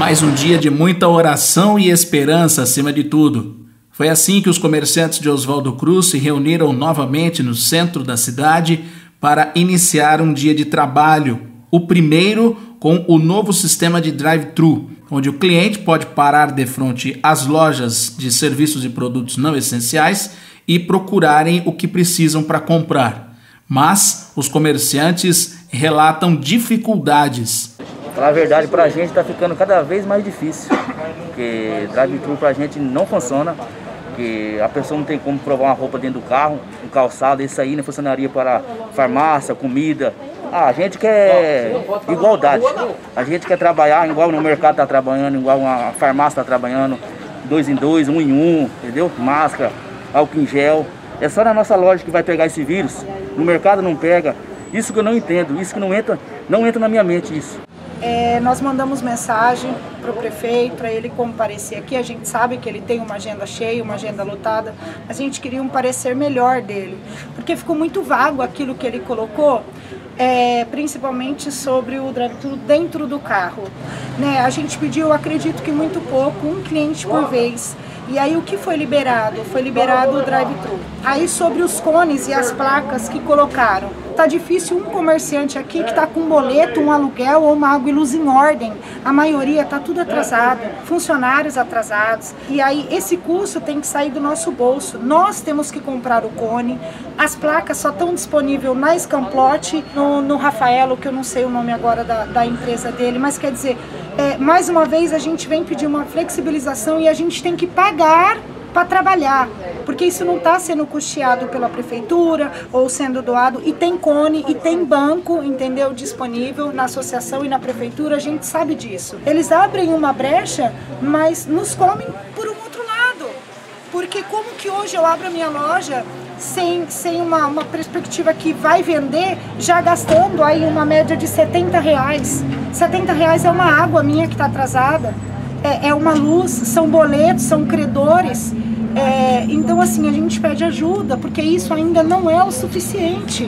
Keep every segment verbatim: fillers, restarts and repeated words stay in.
Mais um dia de muita oração e esperança acima de tudo. Foi assim que os comerciantes de Oswaldo Cruz se reuniram novamente no centro da cidade para iniciar um dia de trabalho. O primeiro com o novo sistema de drive-thru, onde o cliente pode parar de frente às lojas de serviços e produtos não essenciais e procurarem o que precisam para comprar. Mas os comerciantes relatam dificuldades. Falar a verdade, pra gente tá ficando cada vez mais difícil, porque drive-thru pra gente não funciona, porque a pessoa não tem como provar uma roupa dentro do carro, um calçado, isso aí não funcionaria para farmácia, comida. Ah, a gente quer igualdade, a gente quer trabalhar igual no mercado tá trabalhando, igual a farmácia tá trabalhando, dois em dois, um em um, entendeu? Máscara, álcool em gel. É só na nossa loja que vai pegar esse vírus, no mercado não pega. Isso que eu não entendo, isso que não entra, não entra na minha mente isso. É, nós mandamos mensagem para o prefeito, para ele comparecer aqui. A gente sabe que ele tem uma agenda cheia, uma agenda lotada. A gente queria um parecer melhor dele, porque ficou muito vago aquilo que ele colocou, é, principalmente sobre o drive-thru dentro do carro. Né? A gente pediu, acredito que muito pouco, um cliente por vez. E aí o que foi liberado? Foi liberado o drive-thru. Aí sobre os cones e as placas que colocaram. Tá difícil um comerciante aqui que tá com um boleto, um aluguel ou uma água e luz em ordem. A maioria tá tudo atrasado, funcionários atrasados. E aí esse custo tem que sair do nosso bolso. Nós temos que comprar o cone. As placas só estão disponíveis na Scamplot, no, no Rafaelo, que eu não sei o nome agora da, da empresa dele, mas quer dizer, é, mais uma vez a gente vem pedir uma flexibilização e a gente tem que pagar para trabalhar, porque isso não está sendo custeado pela prefeitura ou sendo doado, e tem cone e tem banco, entendeu, disponível na associação e na prefeitura, a gente sabe disso. Eles abrem uma brecha, mas nos comem por um outro lado, porque como que hoje eu abro a minha loja sem, sem uma, uma perspectiva que vai vender, já gastando aí uma média de setenta reais. setenta reais é uma água minha que está atrasada. É, é uma luz, são boletos, são credores, é, então assim, a gente pede ajuda, porque isso ainda não é o suficiente.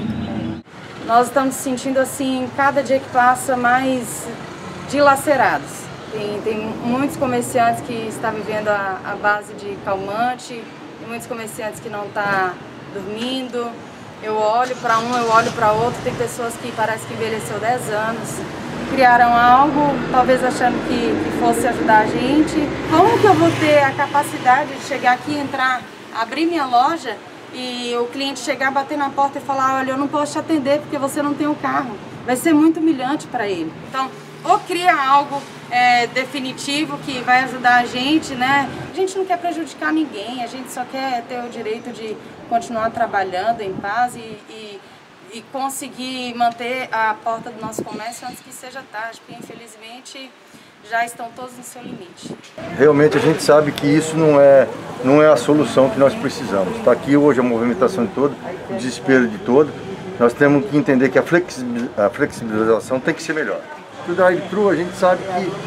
Nós estamos sentindo assim, cada dia que passa, mais dilacerados. Tem, tem muitos comerciantes que estão vivendo a, a base de calmante, tem muitos comerciantes que não estão dormindo. Eu olho para um, eu olho para outro, tem pessoas que parece que envelheceu dez anos. Criaram algo, talvez achando que, que fosse ajudar a gente. Como que eu vou ter a capacidade de chegar aqui, entrar, abrir minha loja e o cliente chegar, bater na porta e falar, olha, eu não posso te atender porque você não tem o carro? Vai ser muito humilhante para ele. Então, ou cria algo é, definitivo que vai ajudar a gente, né? A gente não quer prejudicar ninguém, a gente só quer ter o direito de continuar trabalhando em paz e, e e conseguir manter a porta do nosso comércio antes que seja tarde, porque infelizmente já estão todos no seu limite. Realmente a gente sabe que isso não é, não é a solução que nós precisamos. Está aqui hoje a movimentação de todo, o desespero de todo. Nós temos que entender que a flexibilização tem que ser melhor. O drive-thru a gente sabe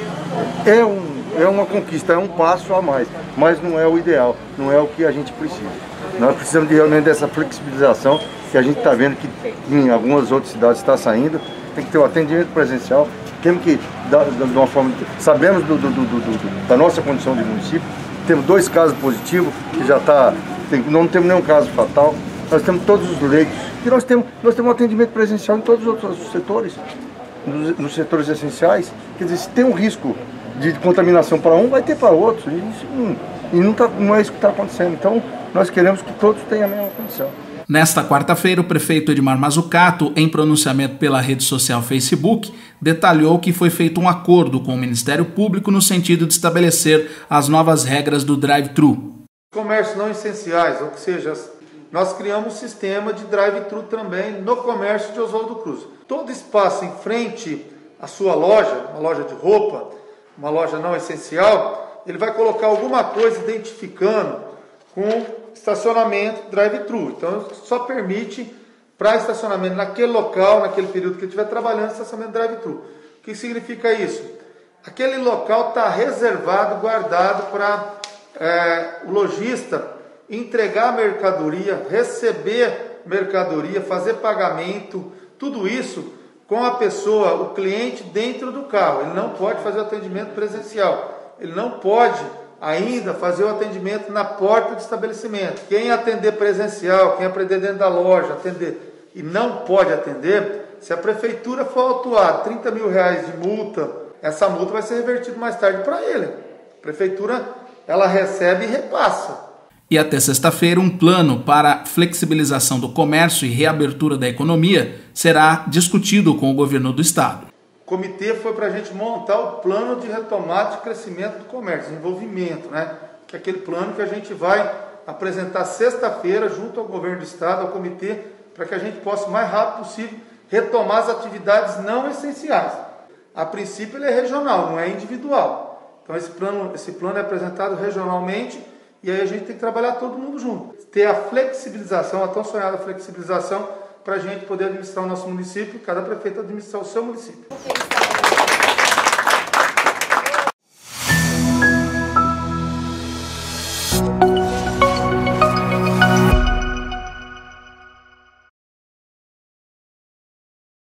que é, um, é uma conquista, é um passo a mais, mas não é o ideal, não é o que a gente precisa. Nós precisamos de, realmente dessa flexibilização que a gente está vendo que em algumas outras cidades está saindo. Tem que ter o atendimento presencial, temos que, de uma forma, sabemos do, do, do, do, da nossa condição de município, temos dois casos positivos, que já está, tem, não temos nenhum caso fatal, nós temos todos os leitos, e nós temos, nós temos um atendimento presencial em todos os outros setores, nos, nos setores essenciais. Quer dizer, se tem um risco de contaminação para um, vai ter para outros, e, isso, hum, e não, tá, não é isso que está acontecendo. Então, nós queremos que todos tenham a mesma condição. Nesta quarta-feira, o prefeito Edmar Mazzucato, em pronunciamento pela rede social Facebook, detalhou que foi feito um acordo com o Ministério Público no sentido de estabelecer as novas regras do drive-thru. Comércios não essenciais, ou seja, nós criamos um sistema de drive-thru também no comércio de Oswaldo Cruz. Todo espaço em frente à sua loja, uma loja de roupa, uma loja não essencial, ele vai colocar alguma coisa identificando com estacionamento drive-thru. Então, só permite para estacionamento naquele local, naquele período que ele estiver trabalhando, estacionamento drive-thru. O que significa isso? Aquele local está reservado, guardado para é, o lojista entregar mercadoria, receber mercadoria, fazer pagamento, tudo isso com a pessoa, o cliente dentro do carro. Ele não pode fazer o atendimento presencial. Ele não pode ainda fazer o atendimento na porta do estabelecimento. Quem atender presencial, quem atender dentro da loja, atender e não pode atender, se a prefeitura for autuar trinta mil reais de multa, essa multa vai ser revertida mais tarde para ele. A prefeitura, ela recebe e repassa. E até sexta-feira, um plano para flexibilização do comércio e reabertura da economia será discutido com o governo do estado. O comitê foi para a gente montar o plano de retomada de crescimento do comércio, desenvolvimento, né? Que é aquele plano que a gente vai apresentar sexta-feira junto ao governo do estado, ao comitê, para que a gente possa, o mais rápido possível, retomar as atividades não essenciais. A princípio ele é regional, não é individual. Então esse plano, esse plano é apresentado regionalmente e aí a gente tem que trabalhar todo mundo junto. Ter a flexibilização, a tão sonhada flexibilização, para a gente poder administrar o nosso município, cada prefeito administrar o seu município. Okay.